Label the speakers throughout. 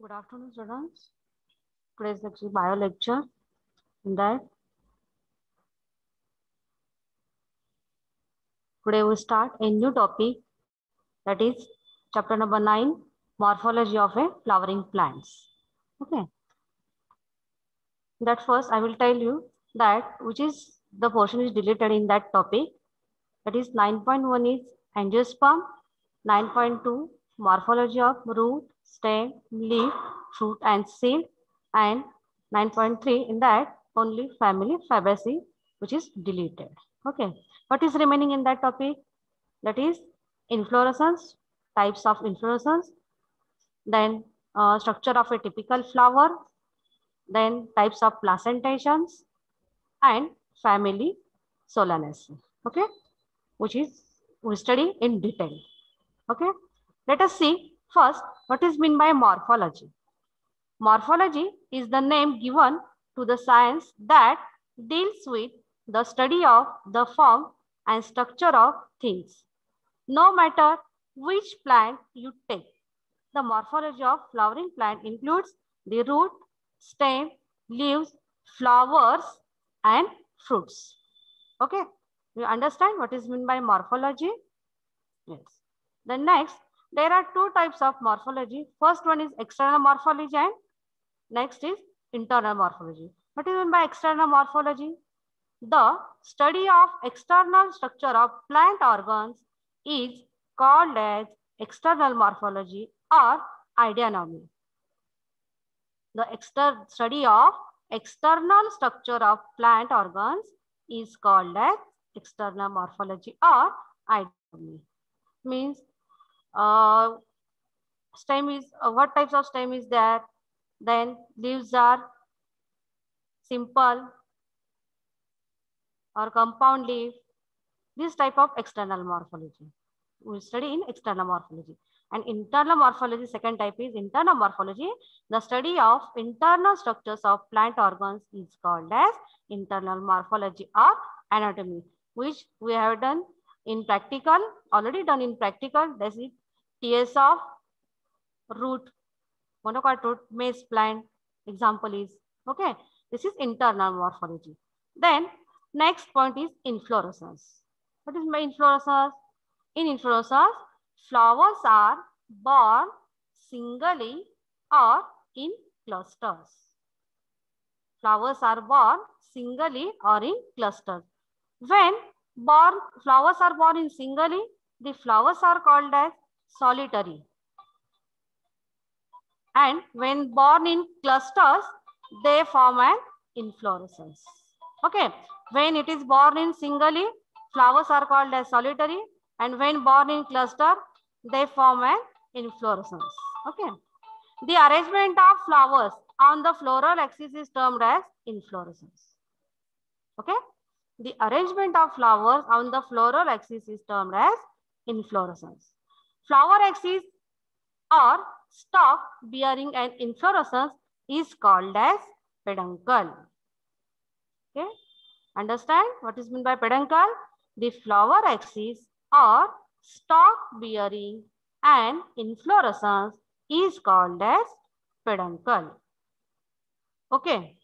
Speaker 1: Good afternoon, students. Today's lecture is bio lecture. In that, today we start a new topic, that is chapter number 9, morphology of a flowering plants. Okay. That first I will tell you that which is the portion is deleted in that topic. That is 9.1 is angiosperm, 9.2 morphology of root, stem, leaf, fruit and seed, and 9.3 in that only family Fabaceae which is deleted. Okay. What is remaining in that topic? That is inflorescence, types of inflorescence, then structure of a typical flower, then types of placentations, and family Solanaceae. Okay, which is we study in detail. Okay, let us see first what is meant by morphology. Morphology is the name given to the science that deals with the study of the form and structure of things. No matter which plant you take, the morphology of flowering plant includes the root, stem, leaves, flowers, and fruits. Okay, you understand what is meant by morphology? Yes. Then next, there are two types of morphology. First one is external morphology and next is internal morphology. What is meant by external morphology? The study of external structure of plant organs is called as external morphology or ideonomy. The study of external structure of plant organs is called as external morphology or ideonomy. Means stem is what types of stem is there? Then leaves are simple or compound leaf. This type of external morphology we study in external morphology. And internal morphology, second type is internal morphology. The study of internal structures of plant organs is called as internal morphology or anatomy, which we have done in practical, already done in practical. This is TS of root, monocot root, maize plant, example is, okay. This is internal morphology. Then next point is inflorescence. What is my inflorescence? In inflorescence, flowers are born singly or in clusters. Flowers are born singly or in clusters. When flowers are born in singly, the flowers are called as solitary. And when born in clusters, they form an inflorescence. Okay. When it is born in singly, flowers are called as solitary. And when born in cluster, they form an inflorescence. Okay. The arrangement of flowers on the floral axis is termed as inflorescence. Okay. The arrangement of flowers on the floral axis is termed as inflorescence. Flower axis or stalk bearing an inflorescence is called as peduncle. Okay. Understand what is meant by peduncle? The flower axis or stalk bearing an inflorescence is called as peduncle. Okay.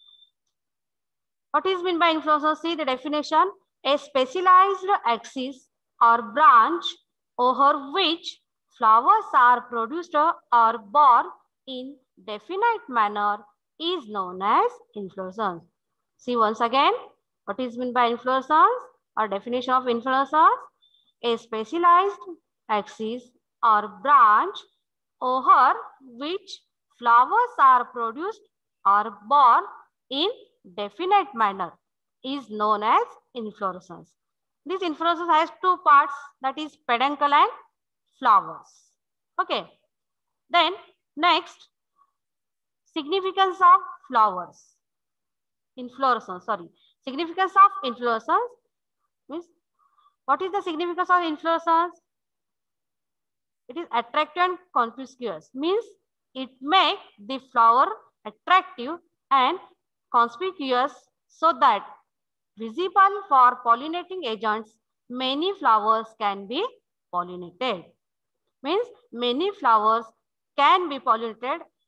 Speaker 1: What is meant by inflorescence? See the definition. A specialized axis or branch over which flowers are produced or born in definite manner is known as inflorescence. See once again, what is meant by inflorescence or definition of inflorescence? A specialized axis or branch over which flowers are produced or born in definite manner is known as inflorescence. This inflorescence has two parts, that is peduncle and flowers. Okay. Then next, significance of flowers. Inflorescence, sorry. Significance of inflorescence means, what is the significance of inflorescence? It is attractive and conspicuous. Means it makes the flower attractive and conspicuous so that visible for pollinating agents, many flowers can be pollinated. Means many flowers can be pollinated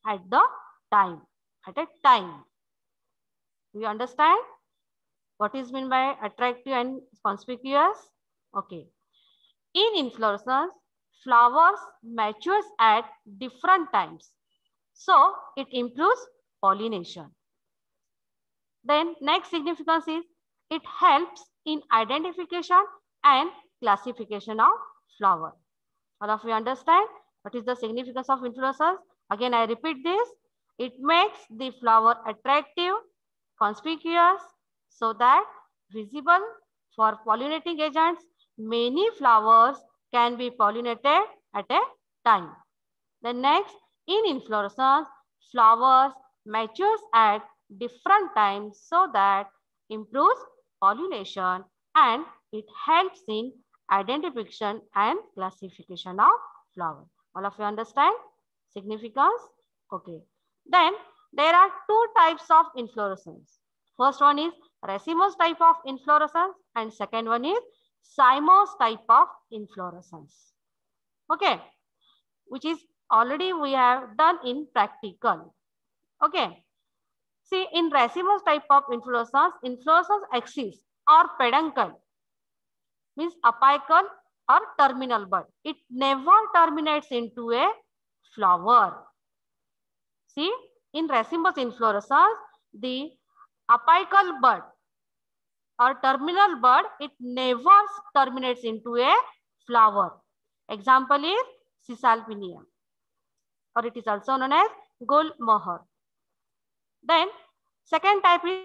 Speaker 1: at the time. At a time. Do you understand what is meant by attractive and conspicuous? Okay. In inflorescence, flowers matures at different times. So it improves pollination. Then next significance is it helps in identification and classification of flower. All of you understand what is the significance of inflorescence? Again, I repeat this. It makes the flower attractive, conspicuous, so that visible for pollinating agents. Many flowers can be pollinated at a time. The next, in inflorescence, flowers matures at different times so that improves pollination and it helps in identification and classification of flowers. All of you understand significance? Okay. Then there are two types of inflorescence. First one is racemose type of inflorescence and second one is cymose type of inflorescence. Okay. Which is already we have done in practical. Okay. See, in racemose type of inflorescence, inflorescence axis or peduncle means apical or terminal bud. It never terminates into a flower. See, in racemose inflorescence, the apical bud or terminal bud, it never terminates into a flower. Example is Cisalpinium, or it is also known as Gul Moher. Then second type is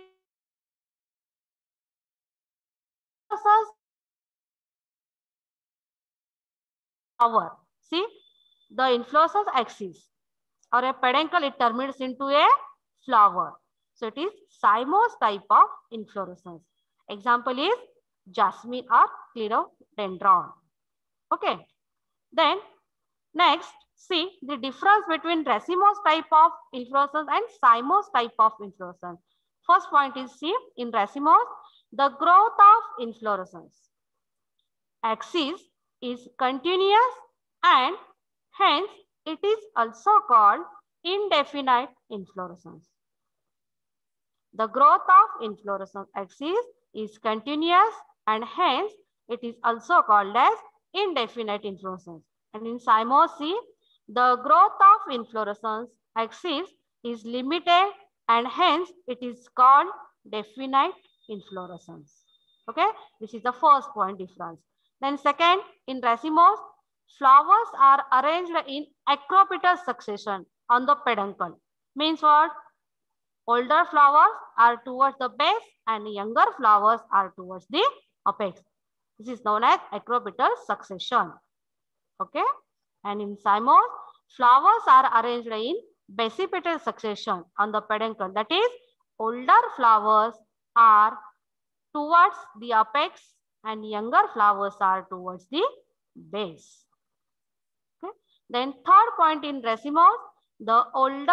Speaker 1: flower. See, the inflorescence axis or a peduncle, it terminates into a flower. So it is cymose type of inflorescence. Example is jasmine or clerodendron. Okay. Then next, see the difference between racemose type of inflorescence and cymose type of inflorescence. First point is, see, in racemose, the growth of inflorescence axis is continuous and hence it is also called indefinite inflorescence. The growth of inflorescence axis is continuous and hence it is also called as indefinite inflorescence. And in cymose, see, the growth of inflorescence axis is limited and hence it is called definite inflorescence. Okay, this is the first point difference. Then second, in racemose, flowers are arranged in acropetal succession on the peduncle. Means what? Older flowers are towards the base and younger flowers are towards the apex. This is known as acropetal succession. Okay. And in cymose, flowers are arranged in basipetal succession on the peduncle. That is, older flowers are towards the apex and younger flowers are towards the base. Okay. Then third point in racemose, the order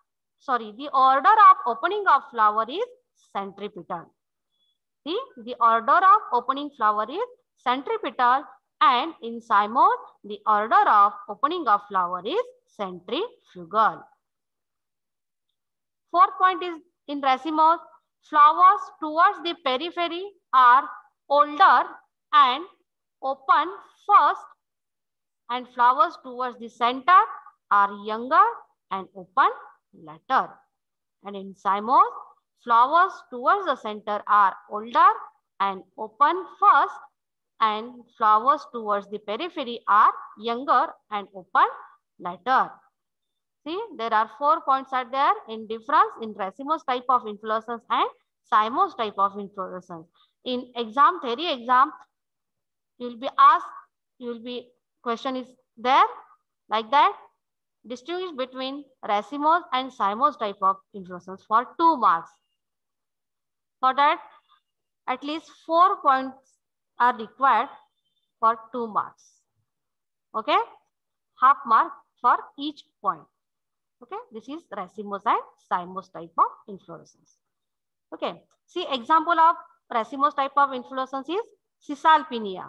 Speaker 1: of opening of flower is centripetal. See, the order of opening flower is centripetal, and in cymose, the order of opening of flower is centrifugal. Fourth point is in racemose, flowers towards the periphery are older and open first, and flowers towards the center are younger and open later. And in cymose, flowers towards the center are older and open first, and flowers towards the periphery are younger and open later. See, there are 4 points are there in difference in racemose type of inflorescence and cymose type of inflorescence. In exam, theory exam, you will be asked, question is there like that. Distinguish between racemose and cymose type of inflorescence for 2 marks. For that, at least 4 points are required for 2 marks. Okay, half mark for each point. Okay, this is racemose and cymose type of inflorescence. Okay, see example of racemose type of inflorescence is Cisalpinia.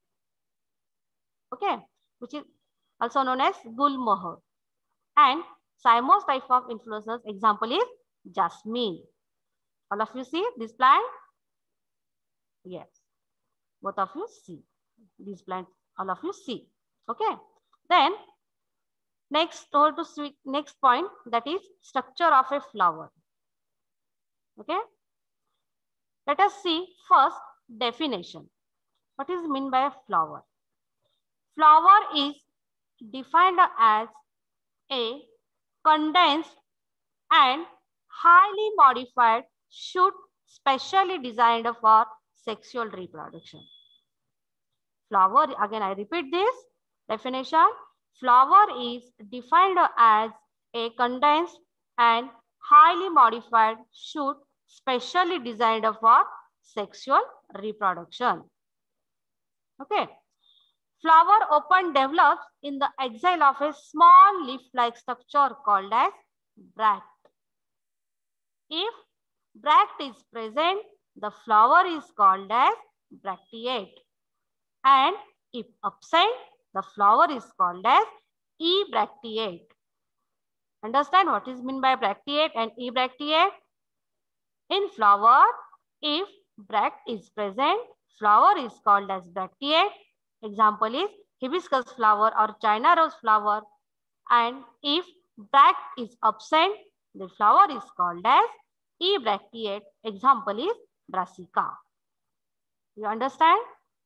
Speaker 1: Okay, which is also known as Gul Moher. And Cymose type of inflorescence example is jasmine. All of you see this plant? Yes. Both of you see this plant. All of you see. Okay. Then next next point, that is structure of a flower. Okay. Let us see first definition. What is meant by a flower? Flower is defined as a condensed and highly modified shoot specially designed for sexual reproduction. Flower, again I repeat this definition. Flower is defined as a condensed and highly modified shoot specially designed for sexual reproduction. Okay. Flower often develops in the exile of a small leaf-like structure called as bract. If bract is present, the flower is called as bracteate. And if absent, the flower is called as ebracteate. Understand what is meant by bracteate and ebracteate? In flower, if bract is present, flower is called as bracteate. Example is hibiscus flower or China rose flower. And if bract is absent, the flower is called as ebracteate. Example is brassica. You understand?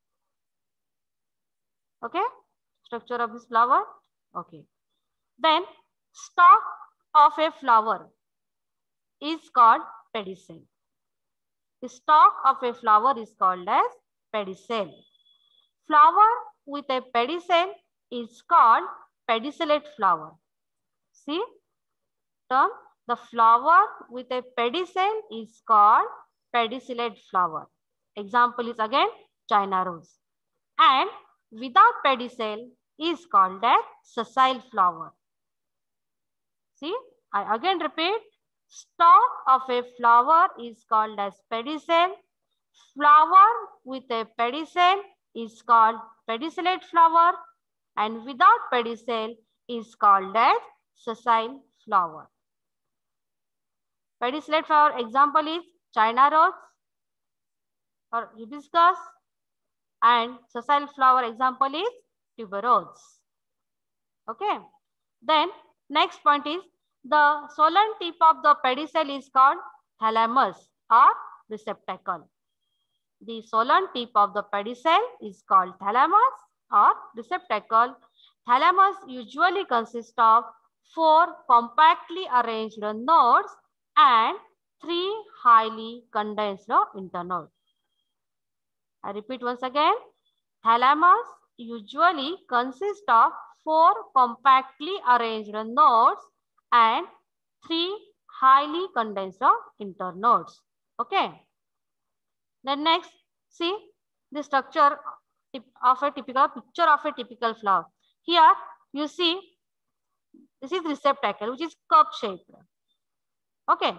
Speaker 1: Okay. Structure of this flower. Okay. Then stalk of a flower is called pedicel. The stalk of a flower is called as pedicel. Flower with a pedicel is called pedicellate flower. See term, the flower with a pedicel is called pedicellate flower. Example is again China rose. And without pedicel is called as sessile flower. See, I again repeat, stalk of a flower is called as pedicel. Flower with a pedicel is called pedicellate flower, and without pedicel is called as sessile flower. Pedicellate flower example is China rose or hibiscus, and sessile flower example is tuberose. Okay. Then next point is the solan tip of the pedicel is called thalamus or receptacle. The solan tip of the pedicel is called thalamus or receptacle. Thalamus usually consists of 4 compactly arranged nodes and 3 highly condensed internodes. I repeat once again. Thalamus usually consists of 4 compactly arranged nodes and 3 highly condensed internodes. Okay. Then next, see the structure of a typical picture of a typical flower. Here you see this is receptacle which is cup shaped. Okay.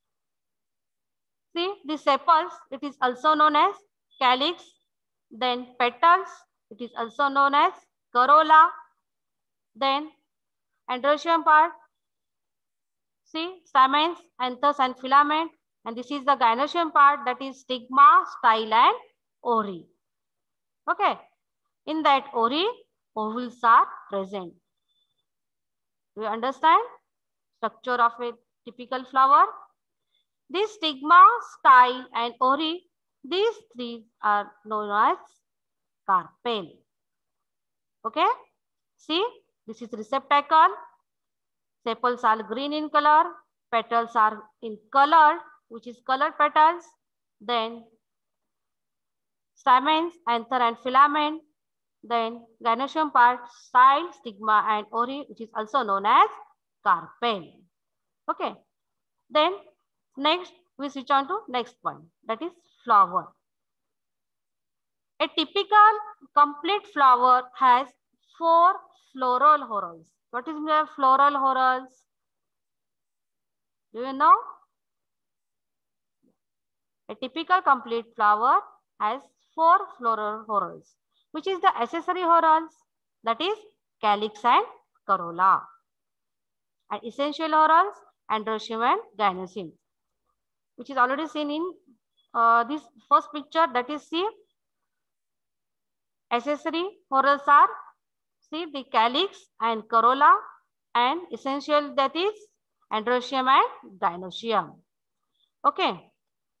Speaker 1: See the sepals, it is also known as calyx. Then petals, it is also known as corolla. Then androecium part, see stamens, anthers and filament. And this is the gynoecium part, that is stigma, style and ori. Okay. In that ori, ovules are present. Do you understand? Structure of a typical flower. This stigma, style and ori, these 3 are known as carpel. Okay. See, this is receptacle. Sepals are green in color. Petals are in colored, which is colored petals. Then stamens, anther and filament. Then gynoecium part, style, stigma and ori, which is also known as carpel. Okay. Then next we switch on to next one, that is flower. A typical complete flower has 4 floral whorls. What is the floral whorls? Do you know? A typical complete flower has 4 floral whorls, which is the accessory whorls, that is calyx and corolla. and essential whorls, androecium and gynoecium, which is already seen in this first picture. That is, see, accessory whorls are, see, the calyx and corolla, and essential, that is androecium and gynoecium. Okay.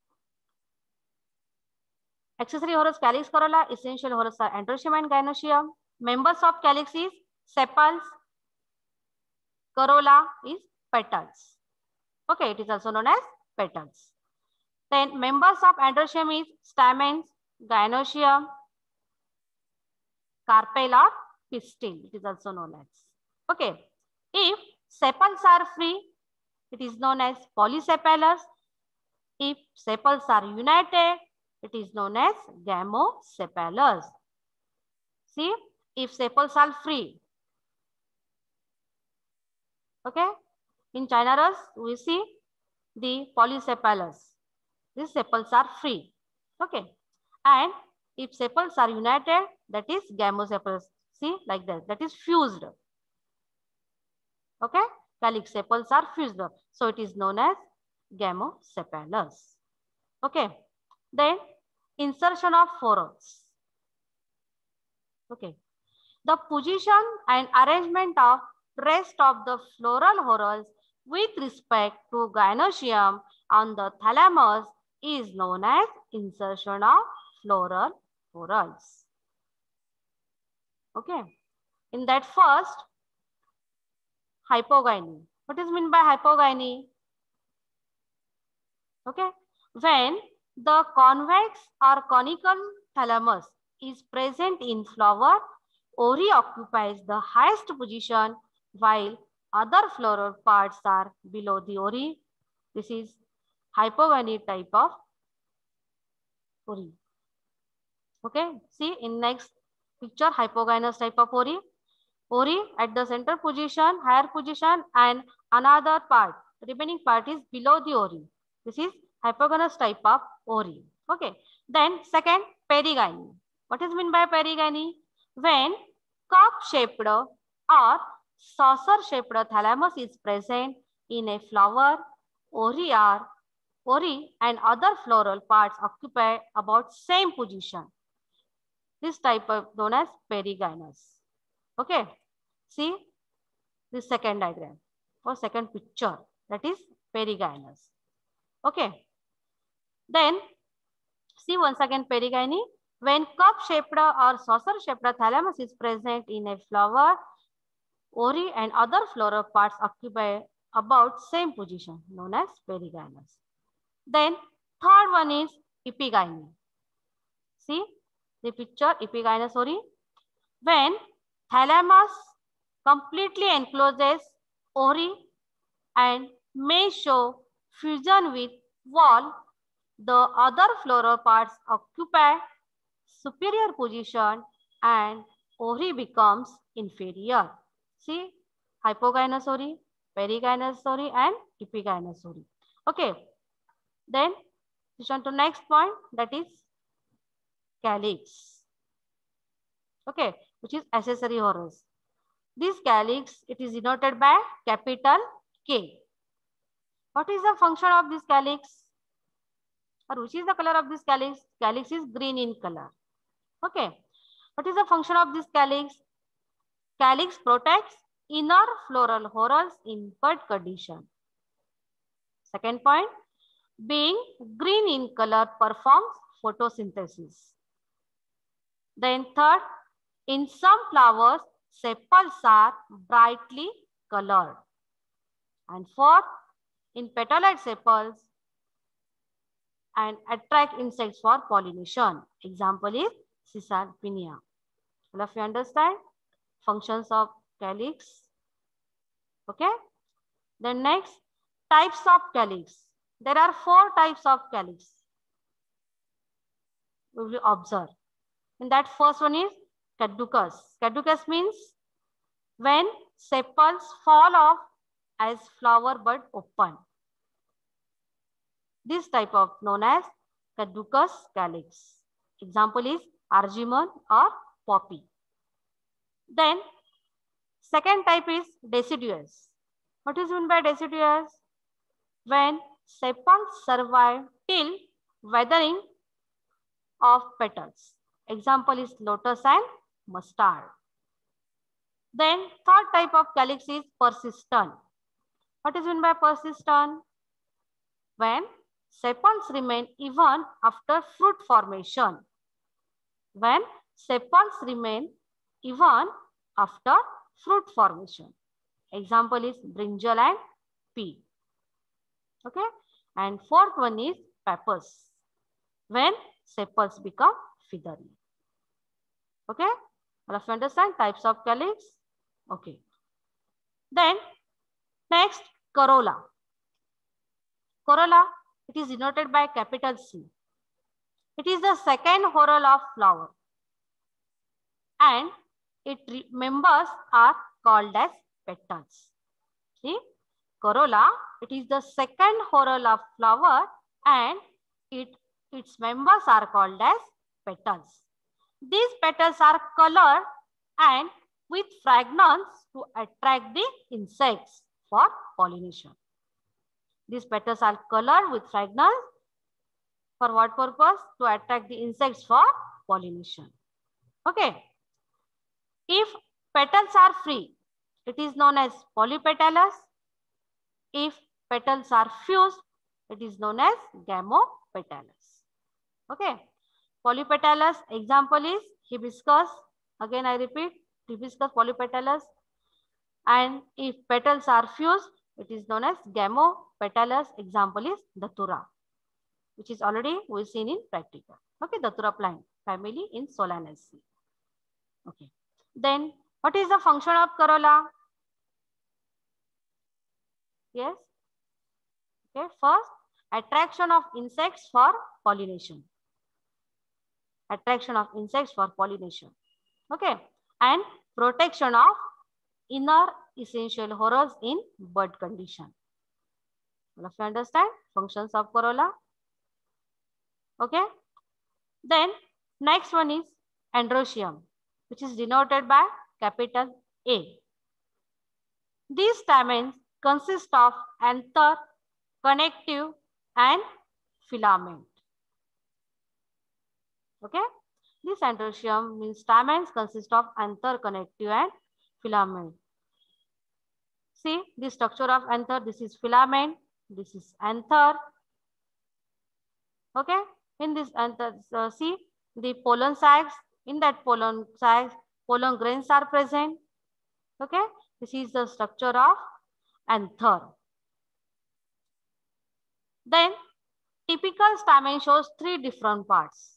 Speaker 1: Accessory whorls, calyx, corolla. Essential whorls are androecium and gynoecium. Members of calyx is sepals. Corolla is petals. Okay, it is also known as petals. Then members of androecium is stamens, gynoecium, carpel or pistil. It is also known as. Okay. If sepals are free, it is known as polysepalous. If sepals are united, it is known as gamosepalous. See, if sepals are free. Okay. In Cynarus, we see the polysepalous. These sepals are free. Okay. And if sepals are united, that is gamosepalous. See, like that. That is fused. Okay. Calyx sepals are fused. So it is known as gamosepalous. Okay. Then insertion of whorls. Okay. The position and arrangement of rest of the floral whorls with respect to gynoecium on the thalamus is known as insertion of floral whorls. Okay. In that first, hypogyny. What is meant by hypogyny? Okay. When the convex or conical thalamus is present in flower, ori occupies the highest position while other floral parts are below the ori. This is hypogyny type of ori. Okay. See in next picture, hypogynous type of ori. Ori at the center position, higher position, and another part, remaining part is below the ori. This is hypogynous type of ori. Okay. Then second, perigyny. What is meant by perigyny? When cup-shaped or saucer-shaped thalamus is present in a flower, ori and other floral parts occupy about same position. This type of known as perigynous. Okay. See this second diagram or second picture, that is perigynous. Okay. Then see once again perigyny. When cup-shaped or saucer-shaped thalamus is present in a flower, ori and other floral parts occupy about same position, known as perigynous. Then third one is epigyny. See the picture, epigynous ori. When thalamus completely encloses ori and may show fusion with wall, the other floral parts occupy superior position and ori becomes inferior. See, hypogynous ori, perigynous ori and epigynous ori. Okay. Then switch on to next point, that is calyx. Okay, which is accessory whorls. This calyx, it is denoted by capital K. What is the function of this calyx? Or which is the color of this calyx? Calyx is green in color. Okay. What is the function of this calyx? Calyx protects inner floral whorls in bud condition. Second point, being green in color performs photosynthesis. Then third, in some flowers, sepals are brightly colored. And fourth, in petaloid sepals and attract insects for pollination. Example is Cisalpinia. All of you understand functions of calyx? Okay. Then next, types of calyx. There are 4 types of calyx. We will observe. And that first one is caducus. Caducus means when sepals fall off as flower bud open. This type of known as caducus calyx. Example is argemone or poppy. Then second type is deciduous. What is meant by deciduous? When sepals survive till weathering of petals. Example is lotus and mustard. Then third type of calyx is persistent. What is meant by persistent? When sepals remain even after fruit formation. When sepals remain even after fruit formation. Example is brinjal and pea. Okay. And fourth one is pappus. When sepals become feathery. Okay. All of you understand types of calyx? Okay. Then next, corolla. Corolla, it is denoted by capital C. It is the second whorl of flower. And its members are called as petals. See, corolla, it is the second whorl of flower and its members are called as petals. These petals are colored and with fragrance to attract the insects for pollination. These petals are colored with fragrance for what purpose? To attract the insects for pollination. Okay. If petals are free, it is known as polypetalous. If petals are fused, it is known as gamopetalous. Okay. Polypetalous example is hibiscus. Again I repeat, hibiscus polypetalous. And if petals are fused, it is known as gamopetalous. Example is datura, which is already we've seen in practical. Okay, datura plant family in Solanaceae. Okay. Then what is the function of corolla? Yes. Okay. First, attraction of insects for pollination. Attraction of insects for pollination. Okay. And protection of inner essential whorls in bud condition. All of you understand functions of corolla? Okay. Then next one is androecium, which is denoted by capital A. These stamens consist of anther, connective and filament. Okay. This androecium means stamens consist of anther, connective and filament. See the structure of anther. This is filament. This is anther. Okay. In this anther, see the pollen sacs. In that pollen sacs, pollen grains are present. Okay. This is the structure of anther. Then typical stamen shows three different parts.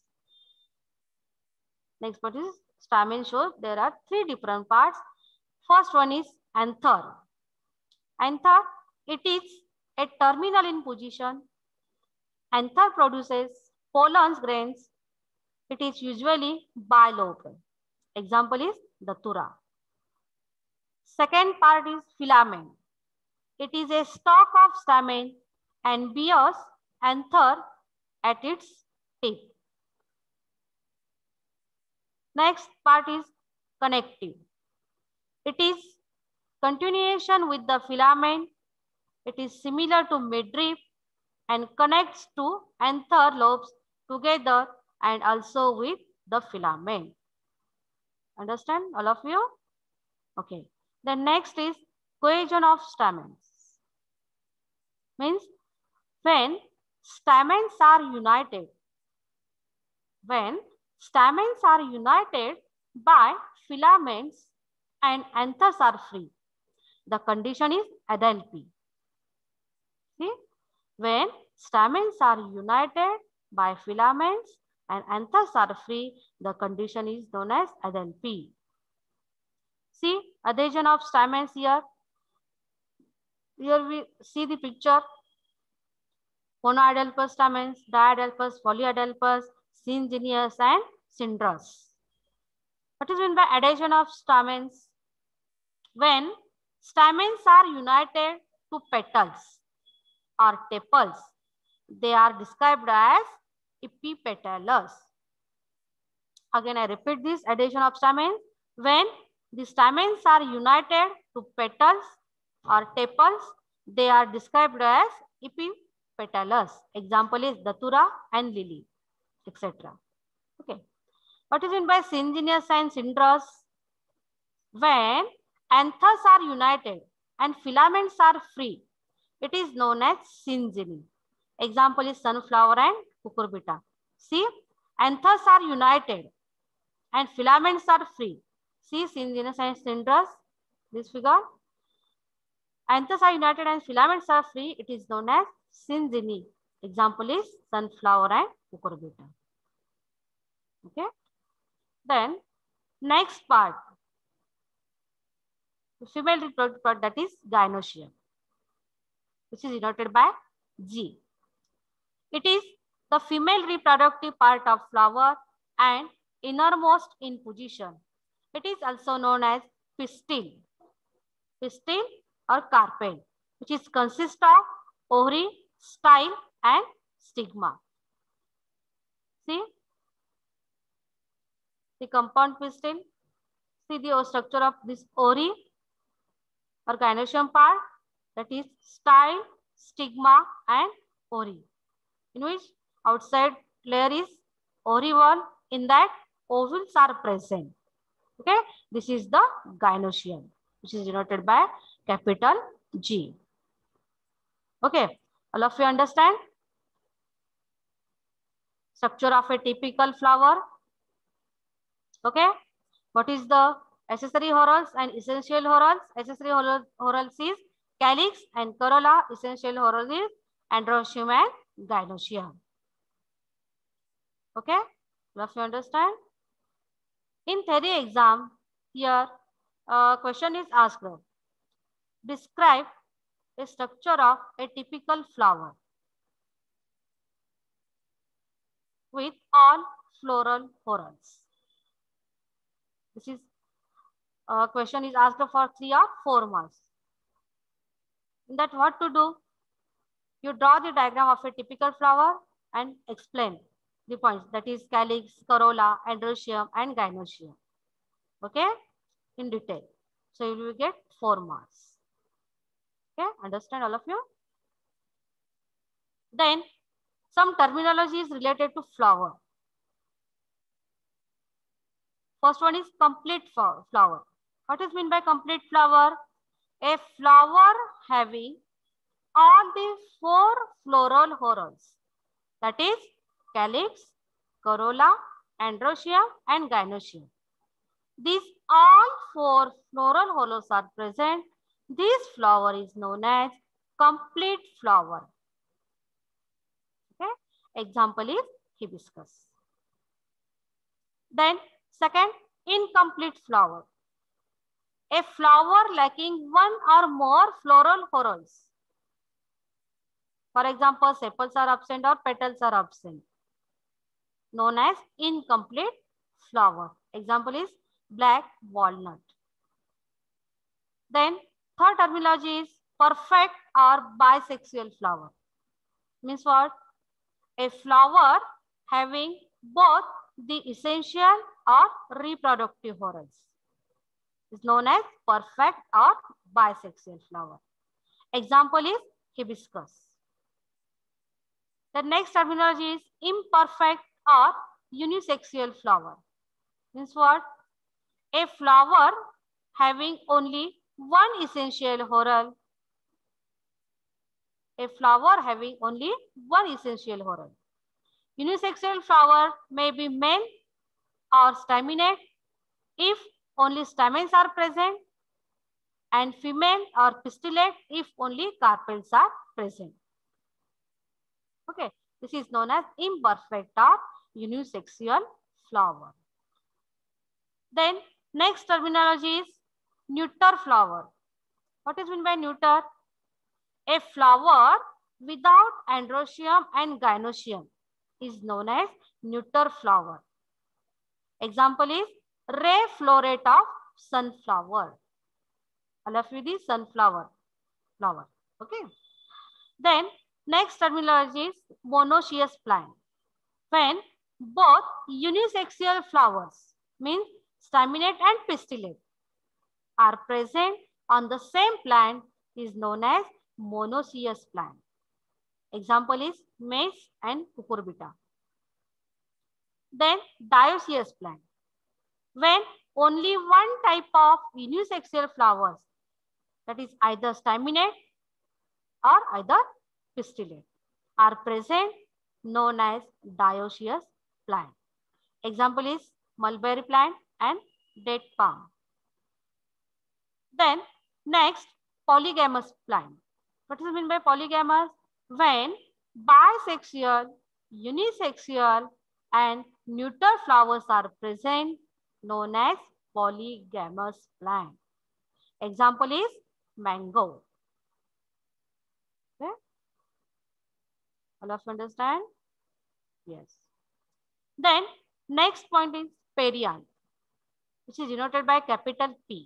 Speaker 1: Next part is stamen shows there are three different parts. First one is anther. Anther, it is a terminal in position. Anther produces pollen grains. It is usually bilobed. Example is datura. Second part is filament. It is a stalk of stamen and bears anther at its tip. Next part is connective. It is continuation with the filament. It is similar to midrib and connects to anther lobes together and also with the filament. Understand all of you? Okay. The next is cohesion of stamens. Means when stamens are united, by filaments and anthers are free, the condition is adelphi. See, when stamens are united by filaments and anthers are free, the condition is known as adelphi. See, adhesion of stamens here. Here we see the picture. Monoadelphous stamens, diadelphous, polyadelphous, syngenous and cyndraous. What is meant by adhesion of stamens? When stamens are united to petals or tepals, they are described as epipetalous. Again, I repeat this adhesion of stamens. When the stamens are united to petals or tepals, they are described as epipetalous. Example is datura and lily, etc. Okay. What is meant by syngenous and citrus? When anthers are united and filaments are free, it is known as syngeny. Example is sunflower and cucurbita. See, anthers are united and filaments are free. See, syngenous and citrus, this figure. Anthers are united and filaments are free. It is known as syngeny. Example is sunflower and cucurbita. Okay. Then next part, female reproductive part, that is gynoecium, which is denoted by G. It is the female reproductive part of flower and innermost in position. It is also known as pistil. Pistil or carpel, which is consist of ovary, style and stigma. See the compound pistil. See the structure of this ovary or gynoecium part, that is style, stigma and ovary, in which outside layer is ovary wall, in that ovules are present. Okay, this is the gynoecium, which is denoted by capital G. Okay, all of you understand structure of a typical flower? Okay, what is the accessory whorls and essential whorls? Accessory whorls is calyx and corolla. Essential whorls is androecium and gynoecium. Okay, all of you understand? In theory exam, here question is asked. Describe a structure of a typical flower with all floral whorls. This is question is asked for 3 or 4 marks. In that, what to do? You draw the diagram of a typical flower and explain the points, that is calyx, corolla, androecium and gynoecium. Okay, in detail. So you will get 4 marks. Okay, understand all of you? Then some terminology is related to flower. First one is complete flower. What is meant by complete flower? A flower having all the 4 floral whorls, that is calyx, corolla, androecium and gynoecium. These all 4 floral whorls are present. This flower is known as complete flower. Okay, example is hibiscus. Then second, incomplete flower. A flower lacking 1 or more floral whorls. For example, sepals are absent or petals are absent, known as incomplete flower. Example is black walnut. Then third terminology is perfect or bisexual flower. Means what? A flower having both the essential or reproductive whorls is known as perfect or bisexual flower. Example is hibiscus. The next terminology is imperfect or unisexual flower. Means what? A flower having only 1 essential whorl. A flower having only 1 essential whorl. Unisexual flower may be male or staminate if only stamens are present, and female or pistillate if only carpels are present. Okay, this is known as imperfect or unisexual flower. Then next terminology is neuter flower. What is meant by neuter? A flower without androecium and gynoecium is known as neuter flower. Example is ray floret of sunflower. All of you, the sunflower flower. Okay. Then next terminology is monoecious plant. When both unisexual flowers, means staminate and pistillate, are present on the same plant, is known as monoecious plant. Example is maize and cucurbita. Then dioecious plant. When only one type of unisexual flowers, that is either staminate or either pistillate, are present, known as dioecious plant. Example is mulberry plant and date palm. Then next, polygamous plant. What does it mean by polygamous? When bisexual, unisexual and neuter flowers are present, known as polygamous plant. Example is mango. Okay? All of you understand? Yes. Then next point is perianth, which is denoted by capital P.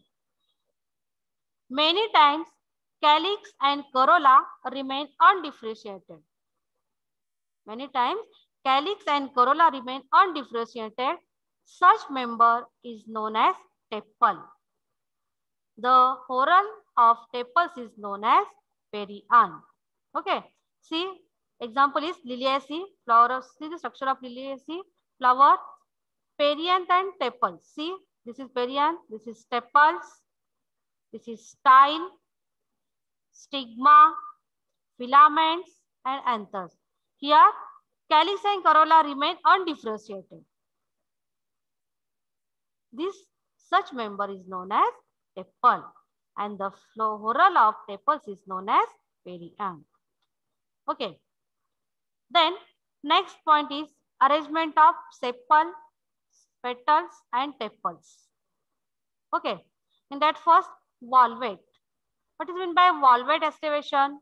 Speaker 1: Many times calyx and corolla remain undifferentiated. Many times calyx and corolla remain undifferentiated. Such member is known as tepal. The whorl of tepals is known as perianth. Okay. See, example is liliaceae, flower. See the structure of liliaceae, flower, perianth and tepals. See, this is perianth, this is tepals, this is style, stigma, filaments and anthers. Here, calyx and corolla remain undifferentiated. This such member is known as tepal, and the whorl of tepals is known as perianth. Okay. Then next point is arrangement of sepal, petals and tepals. Okay. In that first, valvate. What is meant by valvate estivation?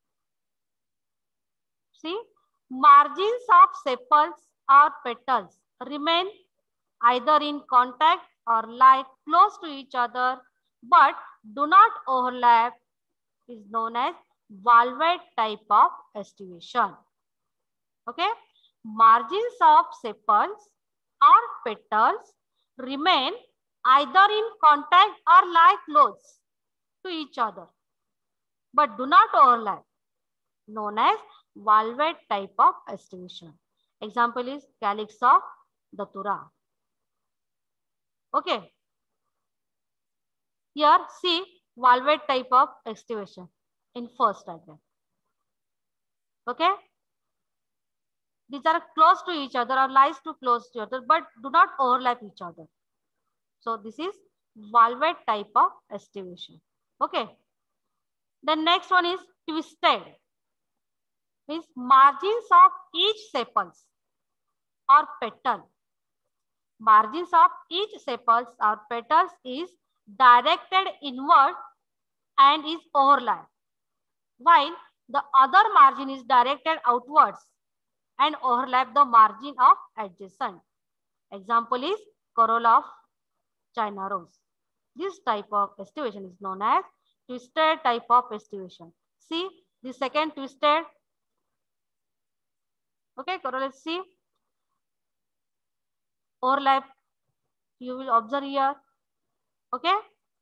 Speaker 1: See, margins of sepals or petals remain either in contact or lie close to each other but do not overlap, is known as valvate type of estivation. Okay, margins of sepals or petals remain either in contact or lie close to each other but do not overlap, known as valvate type of estivation. Example is calyx of datura. Okay. Here see valvate type of estivation in first diagram. Okay. These are close to each other or lies too close to each other but do not overlap each other. So this is valvate type of estivation. Okay. The next one is twisted. Means margins of each sepals or petal. Margins of each sepals or petals is directed inward and is overlapped, while the other margin is directed outwards and overlap the margin of adjacent. Example is corolla of China rose. This type of estivation is known as twisted type of estivation. See the second twisted. Okay, corolla, see overlap. You will observe here. Okay,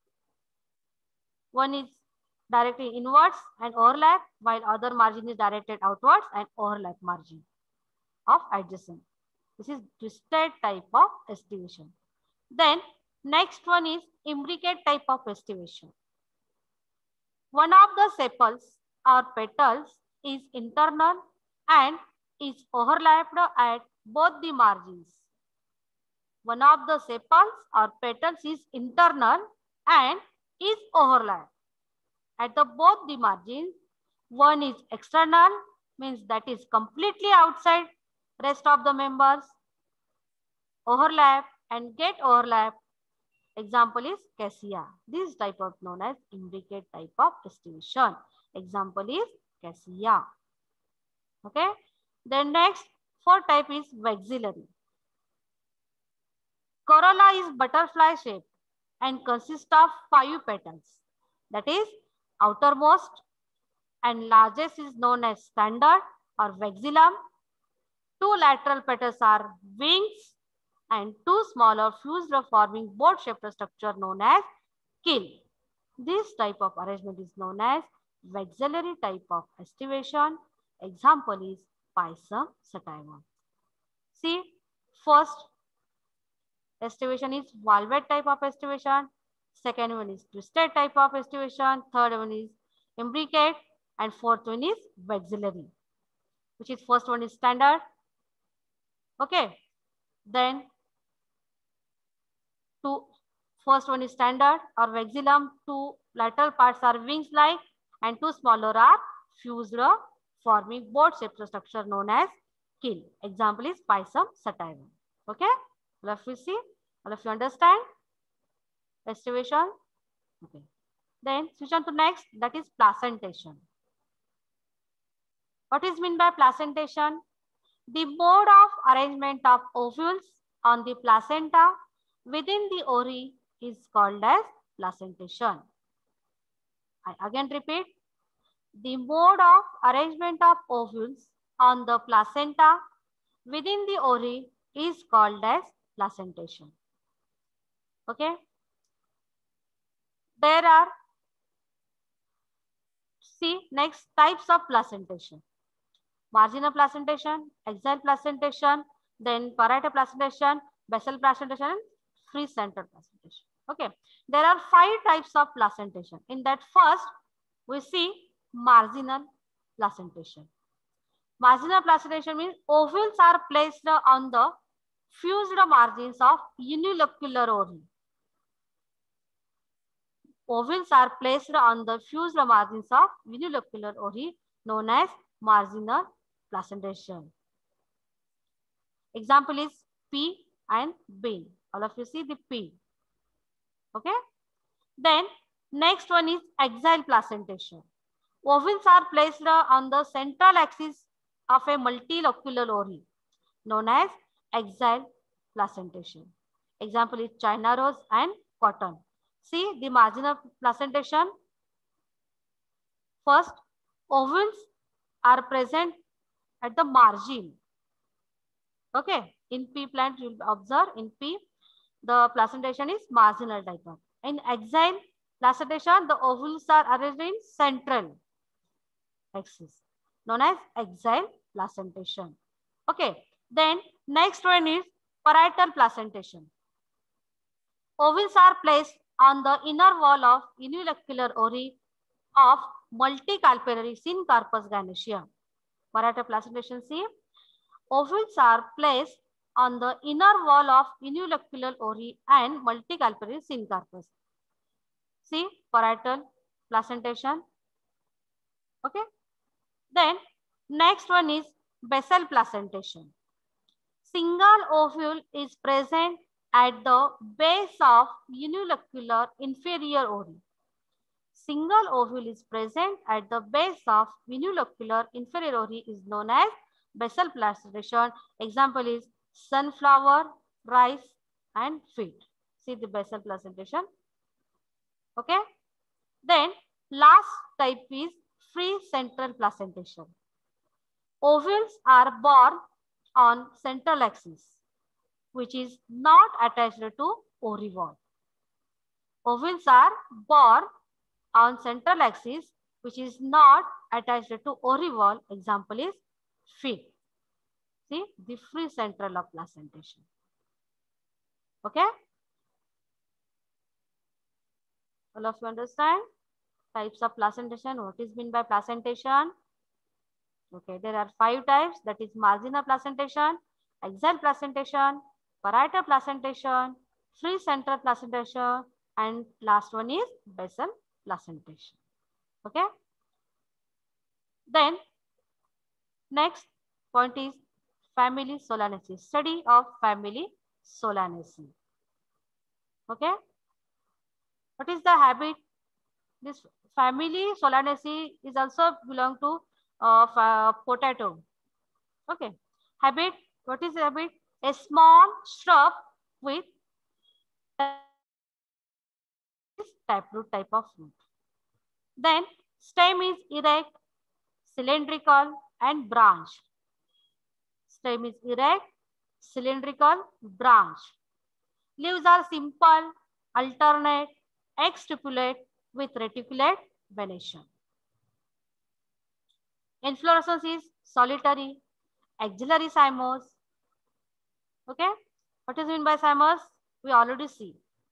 Speaker 1: one is directed inwards and overlap, while other margin is directed outwards and overlap margin of adjacent. This is twisted type of estivation. Then next one is imbricate type of estivation. One of the sepals or petals is internal and is overlapped at both the margins. One of the sepals or petals is internal and is overlapped at both the margins. One is external, means that is completely outside rest of the members, overlap and get overlapped. Example is cassia. This type of known as imbricate type of estivation. Example is cassia. Okay. Then next, fourth type is vexillary. Corolla is butterfly shaped and consists of 5 petals. That is, outermost and largest is known as standard or vexillum. 2 lateral petals are wings and 2 smaller fused forming boat shaped structure known as keel. This type of arrangement is known as vexillary type of estivation. Example is Pisum sativa. See, first estivation is valvate type of estivation. Second one is twisted type of estivation. Third one is imbricate. And fourth one is vexillary, which is first one is standard. Okay. Then first one is standard or vexillum. Two lateral parts are wings like and two smaller are fused forming board shaped structure known as kill. Example is Pisum sativa. Okay. All of you see? All of you understand? Estivation. Okay. Then switch on to next, that is placentation. What is meant by placentation? The mode of arrangement of ovules on the placenta within the ovary is called as placentation. I again repeat, the mode of arrangement of ovules on the placenta within the ovary is called as placentation. Okay. There are, see, next types of placentation. Marginal placentation, axial placentation, then parietal placentation, basal placentation, and free centered placentation. Okay. There are 5 types of placentation. In that first, we see marginal placentation. Marginal placentation means ovules are placed on the fused margins of unilocular ovary. Ovules are placed on the fused margins of unilocular ovary known as marginal placentation. Example is P and B. All of you see the P. Okay. Then next one is axial placentation. Ovules are placed on the central axis of a multilocular ovary known as axial placentation. Example is China rose and cotton. See the marginal placentation. First, ovules are present at the margin. Okay. In P plant, you will observe in P, the placentation is marginal type of. In axial placentation, the ovules are arranged in central axis, known as axial placentation. Okay. Then next one is parietal placentation. Ovules are placed on the inner wall of unilocular ovary of multicarpellary syncarpus gynoecium. Parietal placentation, see. Ovules are placed on the inner wall of unilocular ovary and multicarpellary syncarpus. See, parietal placentation. Okay. Then next one is basal placentation. Single ovule is present at the base of unilocular inferior ovary. Single ovule is present at the base of unilocular inferior ovary is known as basal placentation. Example is sunflower, rice, and wheat. See the basal placentation. Okay. Then last type is free central placentation. Ovules are born on central axis, which is not attached to ovary wall. Ovules are born on central axis, which is not attached to ovary wall. Example is fig. See the free central of placentation. Okay. All of you understand types of placentation? What is meant by placentation? Okay, there are 5 types, that is marginal placentation, axial placentation, parietal placentation, free central placentation, and last one is basal placentation. Okay. Then next point is family Solanaceae, study of family Solanaceae. Okay. What is the habit? This family Solanaceae is also belong to potato. Okay. Habit. What is habit? A small shrub with taproot type of fruit. Then stem is erect, cylindrical, and branched. Stem is erect, cylindrical, branched. Leaves are simple, alternate, exstipulate with reticulate venation. Inflorescence is solitary, axillary cymose. Okay, what is meant by cymose? We already see.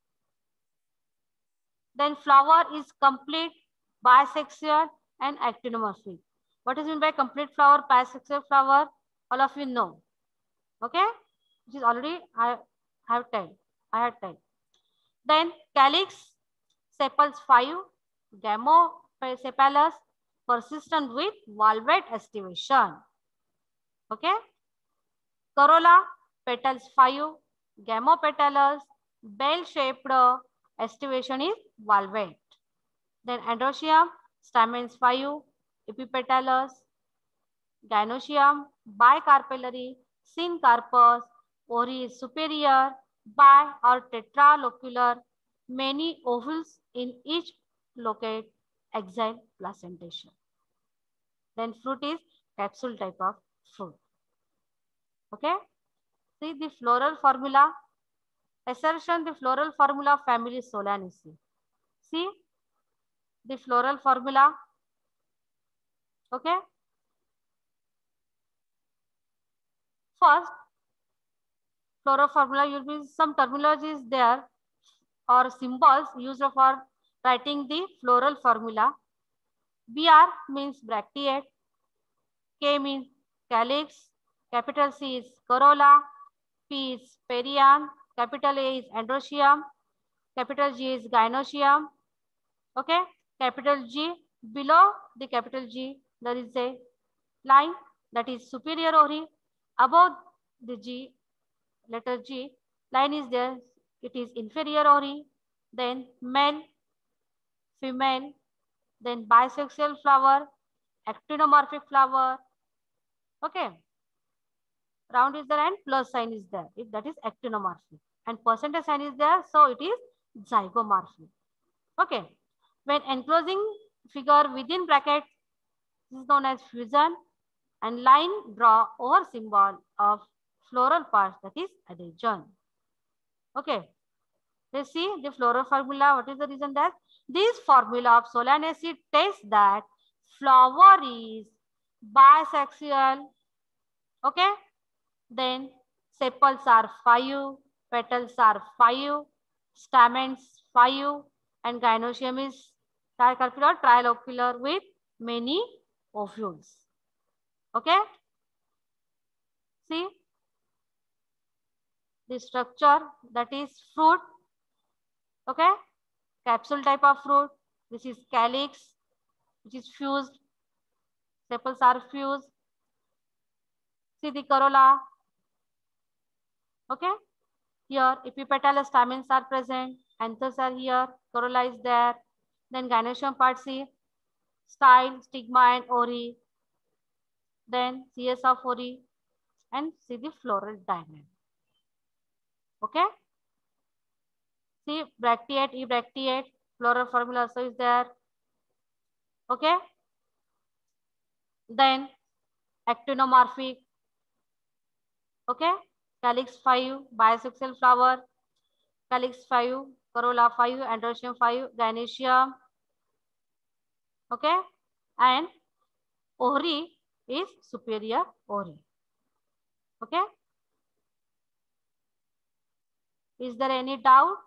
Speaker 1: Then flower is complete, bisexual and actinomorphic. What is meant by complete flower, bisexual flower? All of you know. Okay, which is already I have 10. I had 10. Then calyx, sepals 5, gamosepalous, persistent with valvate estivation. Okay. Corolla, petals 5, gamopetalous, bell-shaped, estivation is valvate. Then androecium, stamens 5, epipetalous, gynoecium, bicarpellary, syncarpous, ori is superior, bi or tetralocular, many ovules in each locate, axile placentation. Then fruit is capsule type of fruit. Okay. See the floral formula. Assertion the floral formula of family Solanaceae. See the floral formula. Okay. First, floral formula, you will be some terminology is there or symbols used for writing the floral formula. BR means bracteate. K means calyx. Capital C is corolla. P is perianth. Capital A is androecium. Capital G is gynoecium. Okay. Capital G, below the capital G, there is a line that is superior ori. Above the G, letter G, line is there. It is inferior ori. Then male, female, then bisexual flower, actinomorphic flower. Okay. Round is there and plus sign is there. If that is actinomorphic. And percentage sign is there, so it is zygomorphic. Okay. When enclosing figure within brackets, this is known as fusion, and line draw over symbol of floral parts, that is adhesion. Okay. Let's see the floral formula. What is the reason that this formula of Solanaceae tests that flower is bisexual. Okay. Then sepals are 5, petals are 5, stamens 5, and gynoecium is tricarpillary, trilocular with many ovules. Okay. See the structure, that is fruit. Okay. Capsule type of fruit. This is calyx, which is fused. Sepals are fused. See the corolla. Okay. Here epipetalous stamens are present. Anthers are here. Corolla is there. Then gynoecium part C. Style, stigma and ori. Then CS of ori. And see the floral diamond. Okay. See bracteate, ebracteate. Floral formula also is there. Okay. Then actinomorphic. Okay. Calyx 5, bisexual flower. Calyx 5, corolla 5, androecium 5, gynoecium. Okay. And ori is superior ori. Okay. Is there any doubt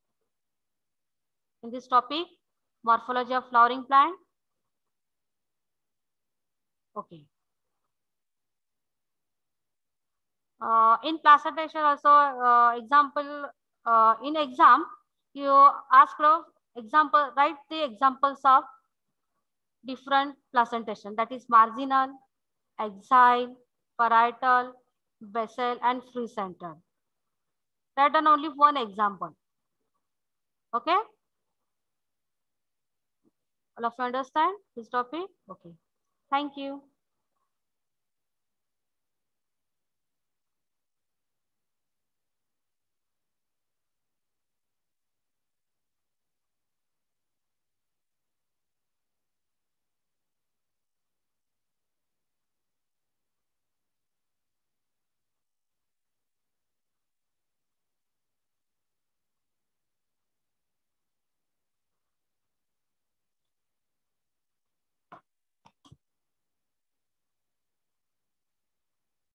Speaker 1: in this topic? Morphology of flowering plant? Okay. In placentation also, example, in exam, you ask for example, write the examples of different placentation, that is marginal, axile, parietal, basal and free center. Write down only one example. Okay. All of you understand this topic? Okay. Thank you.